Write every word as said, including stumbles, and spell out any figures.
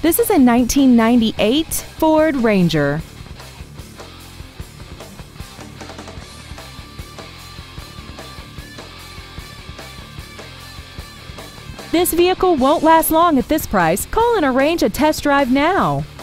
This is a nineteen ninety-eight Ford Ranger. This vehicle won't last long at this price. Call and arrange a test drive now.